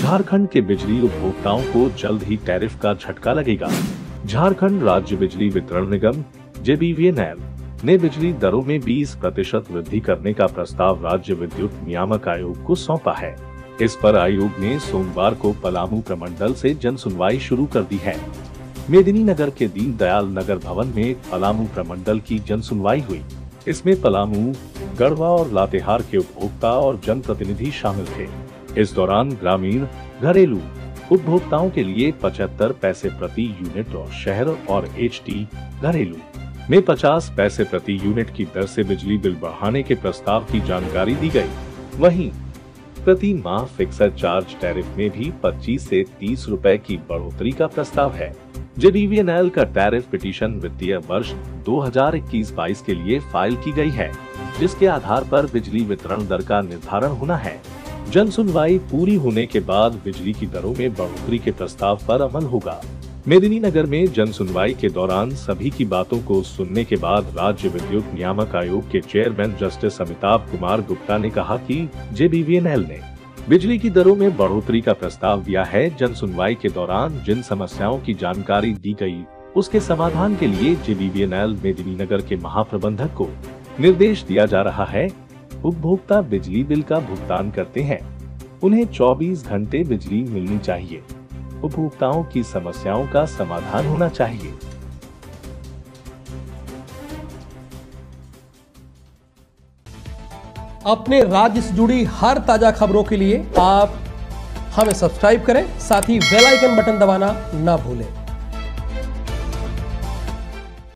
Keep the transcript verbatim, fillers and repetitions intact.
झारखंड के बिजली उपभोक्ताओं को जल्द ही टैरिफ का झटका लगेगा। झारखंड राज्य बिजली वितरण निगम J B V N L ने बिजली दरों में बीस प्रतिशत वृद्धि करने का प्रस्ताव राज्य विद्युत नियामक आयोग को सौंपा है। इस पर आयोग ने सोमवार को पलामू प्रमंडल से जन सुनवाई शुरू कर दी है। मेदिनीनगर के दीनदयाल नगर भवन में पलामू प्रमंडल की जन सुनवाई हुई। इसमें पलामू, गढ़वा और लातेहार के उपभोक्ता और जनप्रतिनिधि शामिल थे। इस दौरान ग्रामीण घरेलू उपभोक्ताओं के लिए पचहत्तर पैसे प्रति यूनिट और शहर और एच टी घरेलू में पचास पैसे प्रति यूनिट की दर से बिजली बिल बढ़ाने के प्रस्ताव की जानकारी दी गई। वहीं प्रति माह फिक्स्ड चार्ज टैरिफ में भी पच्चीस से तीस रुपए की बढ़ोतरी का प्रस्ताव है। J B V N L का टैरिफ पिटीशन वित्तीय वर्ष दो हज़ार इक्कीस बाईस के लिए फाइल की गई है, जिसके आधार पर बिजली वितरण दर का निर्धारण होना है। जन सुनवाई पूरी होने के बाद बिजली की दरों में बढ़ोतरी के प्रस्ताव पर अमल होगा। मेदिनीनगर में जन सुनवाई के दौरान सभी की बातों को सुनने के बाद राज्य विद्युत नियामक आयोग के चेयरमैन जस्टिस अमिताभ कुमार गुप्ता ने कहा कि J B V N L ने बिजली की दरों में बढ़ोतरी का प्रस्ताव दिया है। जन सुनवाई के दौरान जिन समस्याओं की जानकारी दी गई, उसके समाधान के लिए J B V N L Medininagar के महाप्रबंधक को निर्देश दिया जा रहा है। उपभोक्ता बिजली बिल का भुगतान करते हैं, उन्हें चौबीस घंटे बिजली मिलनी चाहिए। उपभोक्ताओं की समस्याओं का समाधान होना चाहिए। अपने राज्य से जुड़ी हर ताजा खबरों के लिए आप हमें सब्सक्राइब करें, साथ ही बेल आइकन बटन दबाना ना भूलें।